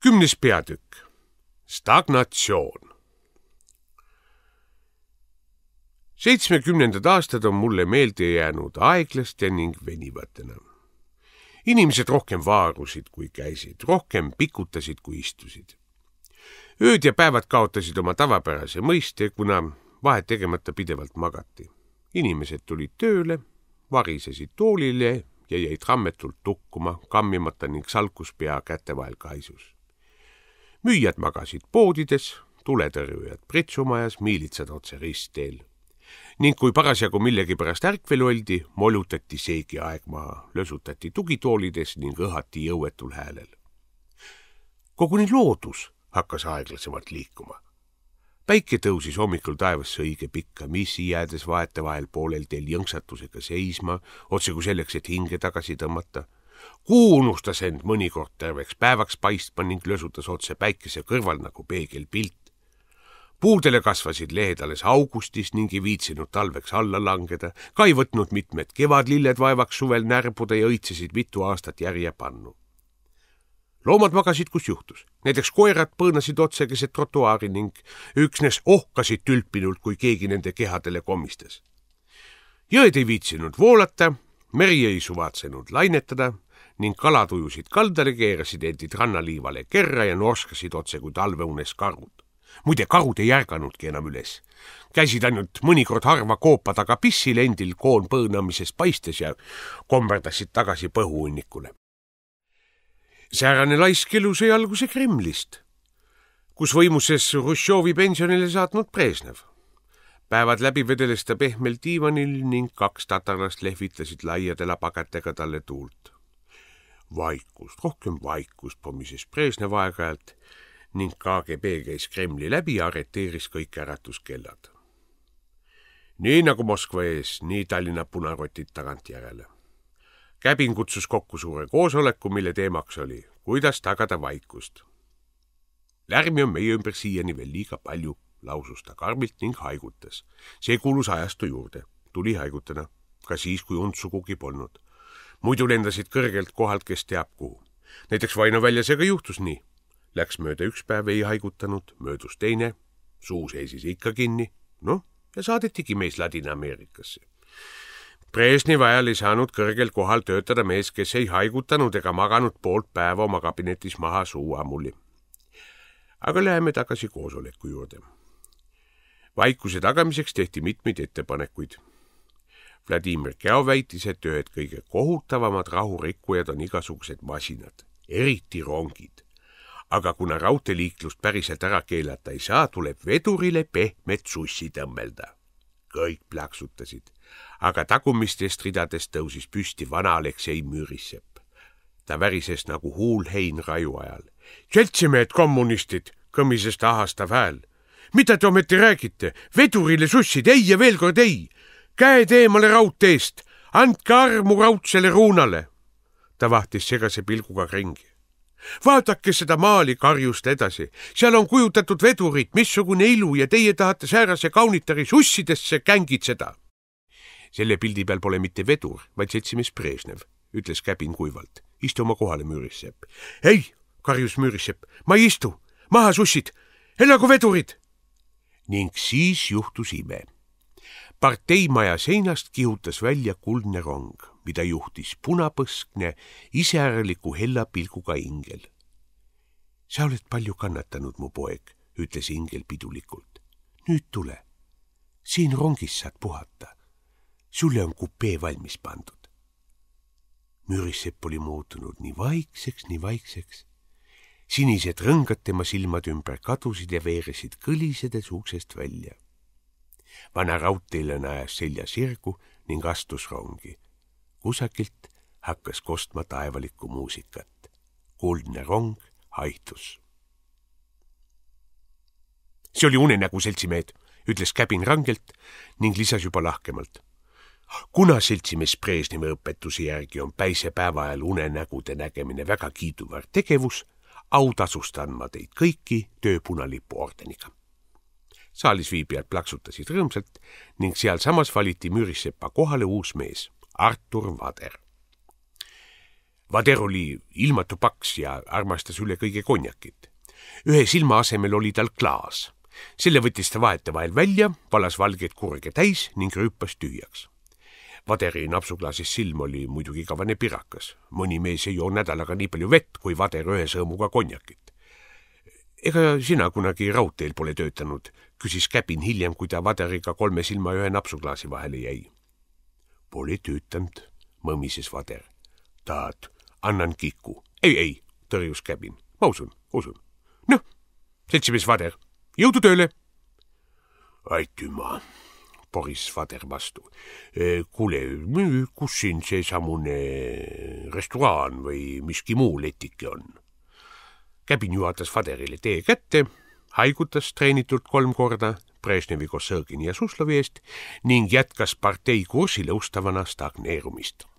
10. peatükk. Stagnatsioon. 70. aastad on mulle meelde jäänud aeglaste ning venivatena. Inimesed rohkem vaarusid, kui käisid, rohkem pikutasid, kui istusid. Ööd ja päevad kaotasid oma tavapärase mõiste, kuna vahet tegemata pidevalt magati. Inimesed tulid tööle, varisesid toolile ja jäid rammetult tukkuma, kammimata ning salkus pea käte vahel kaisus. Müüjad magasid poodides, tuletõrjujad pritsumajas, miilitsad otse ristteel. Ning kui parasjagu millegi pärast ärkvel oldi, molutati seegi aeg maha, lösutati tugitoolides ning õhati jõuetul häälel. Koguni loodus hakkas aeglasemalt liikuma. Päike tõusis hommikul taevasse õige pikka missi, jäädes vaete vahel poolel teel jõngsatusega seisma, otse kui selleks, et hinge tagasi tõmmata. Kuu unustas end mõnikord terveks päevaks paistma ning lösutas otse päikese kõrval nagu peegelpilt. Puudele kasvasid lehed alles augustis ning ei viitsinud talveks alla langeda, ka ei võtnud mitmed kevadlilled vaevaks suvel närbuda ja õitsesid mitu aastat järjepannu. Loomad magasid, kus juhtus. Näiteks koerad põõnasid otse keset trotuaari ning üksnes ohkasid tülpinult, kui keegi nende kehadele komistas. Jõed ei viitsinud voolata, meri ei suvatsenud lainetada ning kalad ujusid kaldale, keerasid endid rannaliivale kerra ja norskasid otse kui talveunes karud. Muide, karud ei järganudki enam üles. Käisid ainult mõnikord harva koopa taga pissil endil koon põõnamisest paistes ja kommerdasid tagasi põhuunnikule. Säärane laiskelu sai alguse Kremlist, kus võimuses Hruštšovi pensionile saatnud Brežnev. Päevad läbi vedeles ta pehmel diivanil ning 2 tatarlast lehvitasid laiade lapakätega talle tuult. Vaikust, rohkem vaikust pomises Brežnev aeg-ajalt ning KGB käis Kremli läbi ja arreteeris kõik äratuskellad. Nii nagu Moskva ees, nii Tallinna punarotid tagantjärele. Käbin kutsus kokku suure koosoleku, mille teemaks oli, kuidas tagada vaikust. Lärmi on meie ümber siiani veel liiga palju, lausus ta karmilt ning haigutas. See kuulus ajastu juurde. Tuli haigutada, ka siis, kui und sugugi polnud. Muidu lendasid kõrgelt kohalt, kes teab kuhu. Näiteks Vaino väljasega juhtus nii. Läks mööda 1 päev, ei haigutanud, möödus teine, suu seisis ikka kinni, ja saadetigi mees Ladina-Ameerikasse. Brežnevi ajal ei saanud kõrgel kohal töötada mees, kes ei haigutanud ega maganud poolt päeva oma kabinetis maha suu ammuli. Aga läheme tagasi koosoleku juurde. Vaikuse tagamiseks tehti mitmeid ettepanekuid. Vladimir Kjau väitis, et ühed kõige kohutavamad rahurikkujad on igasugused masinad, eriti rongid. Aga kuna raudteeliiklust päriselt ära keelata ei saa, tuleb vedurile pehmet sussi tõmmelda. Kõik plaksutasid, aga tagumistest ridadest tõusis püsti vana Aleksei Mürisepp. Ta värises nagu huul hein raju ajal. Seltsimehed kommunistid, kõmises ta ahastav hääl. Mida te ometi räägite? Vedurile sussid, ei ja veel kord ei. Käed eemale raudteest, andke armu raudsele ruunale. Ta vahtis segase pilguga ringi. Vaadake seda maali, karjust edasi. Seal on kujutatud vedurit, missugune ilu ja teie tahate säärase kaunitari sussidesse kängitseda. Selle pildi peal pole mitte vedur, vaid seltsimees Brežnev, ütles Käbin kuivalt. Istu oma kohale, Mürisepp. Ei, karjus Mürisepp, ma ei istu. Maha sussid, elagu vedurid. Ning siis juhtus ime. Parteimaja seinast kihutas välja kuldne rong, mida juhtis punapõskne, iseäraliku hella pilguga ingel. Sa oled palju kannatanud, mu poeg, ütles ingel pidulikult. Nüüd tule. Siin rongis saad puhata. Sulle on kupee valmis pandud. Mürisepp oli muutunud nii vaikseks. Sinised rõngad tema silmad ümber kadusid ja veeresid kõlisedes uksest välja. Vana raudteelane ajas selja sirgu ning astus rongi. Kusakilt hakkas kostma taevalikku muusikat. Kuldne rong haihtus. See oli unenägu, seltsimehed, ütles Käbin rangelt ning lisas juba lahkemalt. Kuna seltsimees Brežnevi õpetuse järgi on päisepäeva ajal unenägude nägemine väga kiiduväär tegevus, autasustan ma teid kõiki tööpunalipu ordeniga. Saalis viibijad plaksutasid rõõmsalt ning sealsamas valiti Müriseppa kohale uus mees, Artur Vader. Vader oli ilmatu paks ja armastas üle kõige konjakit. Ühe silma asemel oli tal klaas. Selle võttis ta vahetevahel välja, valas valgeid kurge täis ning rüüpas tühjaks. Vaderi napsuklaasis silm oli muidugi kavane pirakas. Mõni mees ei joo nädalaga nii palju vett, kui Vader ühe sõõmuga konjakit. Ega sina kunagi raudteel pole töötanud, küsis Käbin hiljem, kui ta Vaderiga 3 silma ühe napsuklaasi vahele jäi. Pole töötanud, mõmises Vader. Tahad, annan kiku. Ei, tõrjus Käbin. Ma usun. Noh, seltsimees Vader, jõudu tööle. Aitüma, poris Vader vastu. Kuule, kus siin see samune restoraan või miski muu letike on? Käbin juhatas Vaderile tee kätte, haigutas treenitult 3 korda Brežnevi, Kossõgini ja Suslovi eest ning jätkas partei kursi lõustavana stagneerumist.